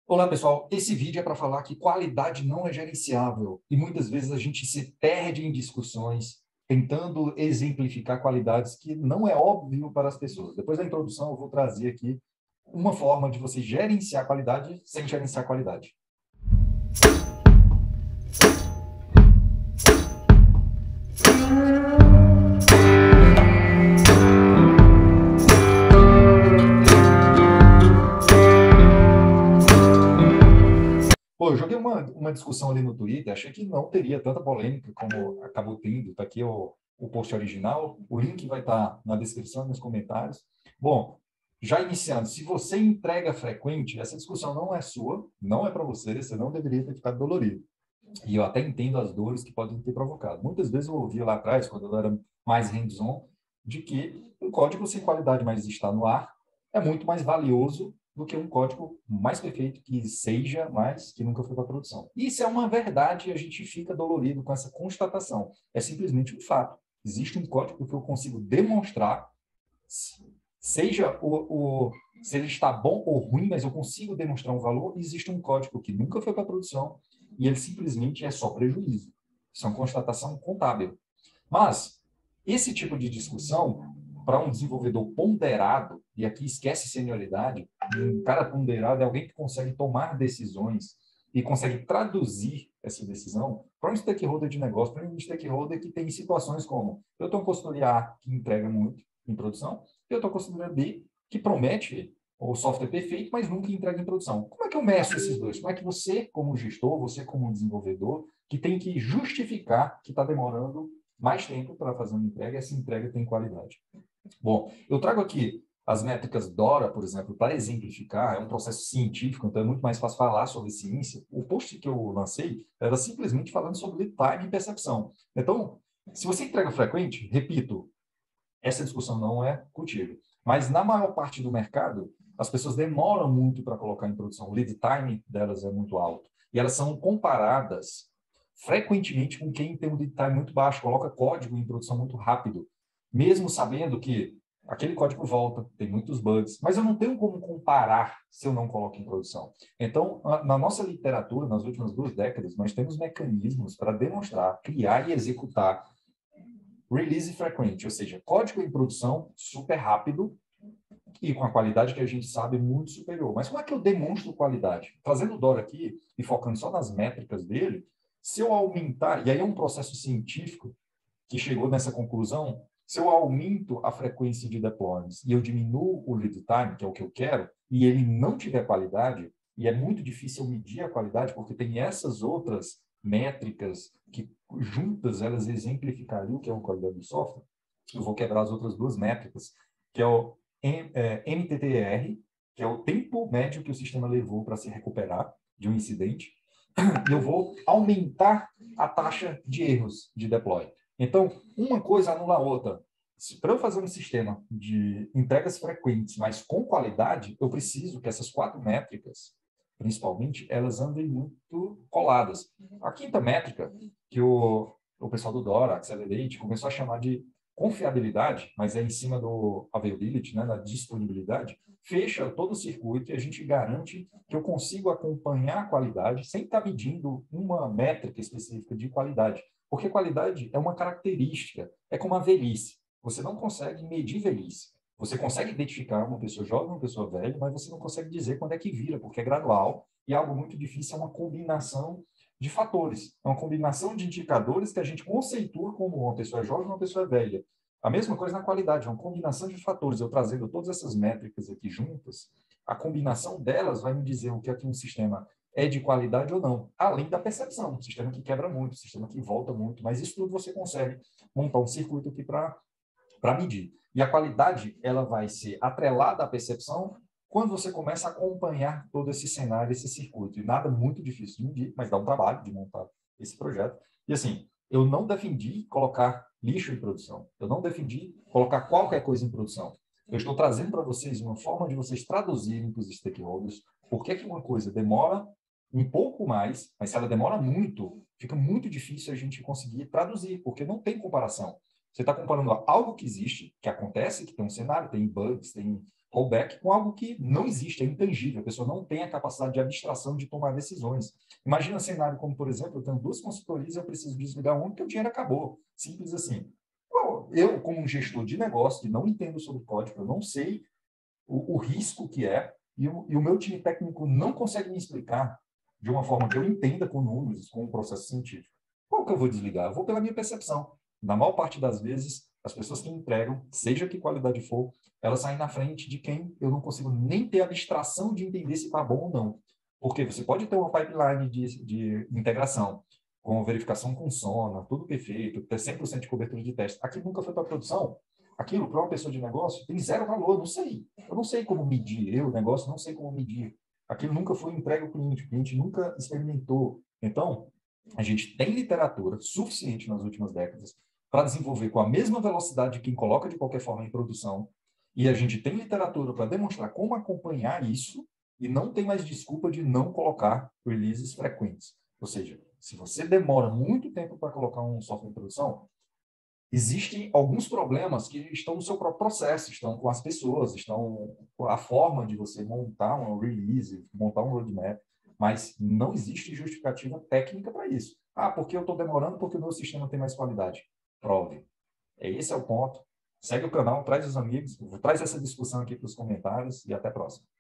Olá, pessoal. Esse vídeo é para falar que qualidade não é gerenciável e muitas vezes a gente se perde em discussões tentando exemplificar qualidades que não é óbvio para as pessoas. Depois da introdução, eu vou trazer aqui uma forma de você gerenciar qualidade sem gerenciar qualidade. Pô, eu joguei uma discussão ali no Twitter, achei que não teria tanta polêmica como acabou tendo. Está aqui o post original, o link vai estar na descrição e nos comentários. Bom, já iniciando, se você entrega frequente, essa discussão não é sua, não é para você não deveria ter ficado dolorido. E eu até entendo as dores que podem ter provocado. Muitas vezes eu ouvi lá atrás, quando eu era mais hands-on, de que um código sem qualidade, mas está no ar, é muito mais valioso do que um código mais perfeito que seja, mas que nunca foi para produção. Isso é uma verdade e a gente fica dolorido com essa constatação. É simplesmente um fato. Existe um código que eu consigo demonstrar, seja se ele está bom ou ruim, mas eu consigo demonstrar um valor. Existe um código que nunca foi para produção e ele simplesmente é só prejuízo. Isso é uma constatação contábil. Mas esse tipo de discussão, para um desenvolvedor ponderado, e aqui esquece senioridade, um cara ponderado é alguém que consegue tomar decisões e consegue traduzir essa decisão para um stakeholder de negócio, para um stakeholder que tem situações como: eu estou em consultoria A, que entrega muito em produção, e eu estou em consultoria B, que promete o software perfeito, mas nunca entrega em produção. Como é que eu meço esses dois? Como é que você, como gestor, você como desenvolvedor, que tem que justificar que está demorando mais tempo para fazer uma entrega, e essa entrega tem qualidade? Bom, eu trago aqui as métricas DORA, por exemplo, para exemplificar. É um processo científico, então é muito mais fácil falar sobre ciência. O post que eu lancei era simplesmente falando sobre lead time e percepção. Então, se você entrega frequente, repito, essa discussão não é contigo. Mas na maior parte do mercado, as pessoas demoram muito para colocar em produção. O lead time delas é muito alto. E elas são comparadas frequentemente com quem tem um lead time muito baixo, coloca código em produção muito rápido, mesmo sabendo que aquele código volta, tem muitos bugs, mas eu não tenho como comparar se eu não coloco em produção. Então, na nossa literatura, nas últimas 2 décadas, nós temos mecanismos para demonstrar, criar e executar release frequente, ou seja, código em produção super rápido e com a qualidade que a gente sabe muito superior. Mas como é que eu demonstro qualidade? Fazendo o DORA aqui e focando só nas métricas dele, se eu aumentar, e aí é um processo científico que chegou nessa conclusão, se eu aumento a frequência de deployments e eu diminuo o lead time, que é o que eu quero, e ele não tiver qualidade, e é muito difícil eu medir a qualidade, porque tem essas outras métricas que juntas elas exemplificariam o que é uma qualidade do software, eu vou quebrar as outras 2 métricas, que é o MTTR, que é o tempo médio que o sistema levou para se recuperar de um incidente, e eu vou aumentar a taxa de erros de deploy. Então, uma coisa anula a outra. Para eu fazer um sistema de entregas frequentes, mas com qualidade, eu preciso que essas 4 métricas, principalmente, elas andem muito coladas. A quinta métrica, que o pessoal do DORA, Accelerate, começou a chamar de confiabilidade, mas é em cima do availability, né, da disponibilidade, fecha todo o circuito e a gente garante que eu consigo acompanhar a qualidade sem estar medindo uma métrica específica de qualidade. Porque qualidade é uma característica, é como a velhice. Você não consegue medir velhice. Você consegue identificar uma pessoa jovem, uma pessoa velha, mas você não consegue dizer quando é que vira, porque é gradual e algo muito difícil, é uma combinação de fatores. É uma combinação de indicadores que a gente conceitua como uma pessoa jovem e uma pessoa velha. A mesma coisa na qualidade, é uma combinação de fatores. Eu trazendo todas essas métricas aqui juntas, a combinação delas vai me dizer o que é que um sistema é de qualidade ou não, além da percepção, um sistema que quebra muito, um sistema que volta muito, mas isso tudo você consegue montar um circuito aqui para medir. E a qualidade, ela vai ser atrelada à percepção quando você começa a acompanhar todo esse cenário, esse circuito. E nada muito difícil de medir, mas dá um trabalho de montar esse projeto. E assim, eu não defendi colocar lixo em produção. Eu não defendi colocar qualquer coisa em produção. Eu estou trazendo para vocês uma forma de vocês traduzirem para os stakeholders por que uma coisa demora um pouco mais, mas se ela demora muito, fica muito difícil a gente conseguir traduzir, porque não tem comparação. Você está comparando algo que existe, que acontece, que tem um cenário, tem bugs, tem rollback com algo que não existe, é intangível, a pessoa não tem a capacidade de abstração de tomar decisões. Imagina um cenário como, por exemplo, eu tenho 2 consultorias e eu preciso desligar uma porque o dinheiro acabou. Simples assim. Bom, eu, como um gestor de negócio, que não entendo sobre código, eu não sei o risco que é, e o meu time técnico não consegue me explicar de uma forma que eu entenda com números, com um processo científico. Qual que eu vou desligar? Eu vou pela minha percepção. Na maior parte das vezes, as pessoas que entregam, seja que qualidade for, elas saem na frente de quem eu não consigo nem ter a abstração de entender se está bom ou não. Porque você pode ter uma pipeline de integração, com verificação com Sona, tudo perfeito, ter 100% de cobertura de teste. Aqui nunca foi para produção. Aquilo, para uma pessoa de negócio, tem zero valor, não sei. Eu não sei como medir, eu, negócio, não sei como medir. Aquilo nunca foi entregue ao cliente, o cliente nunca experimentou. Então, a gente tem literatura suficiente nas últimas décadas para desenvolver com a mesma velocidade de quem coloca de qualquer forma em produção, e a gente tem literatura para demonstrar como acompanhar isso, e não tem mais desculpa de não colocar releases frequentes. Ou seja, se você demora muito tempo para colocar um software em produção, existem alguns problemas que estão no seu próprio processo, estão com as pessoas, estão com a forma de você montar um release, montar um roadmap, mas não existe justificativa técnica para isso. Ah, porque eu estou demorando porque o meu sistema tem mais qualidade. Prove. Esse é o ponto. Segue o canal, traz os amigos, traz essa discussão aqui para os comentários e até a próxima.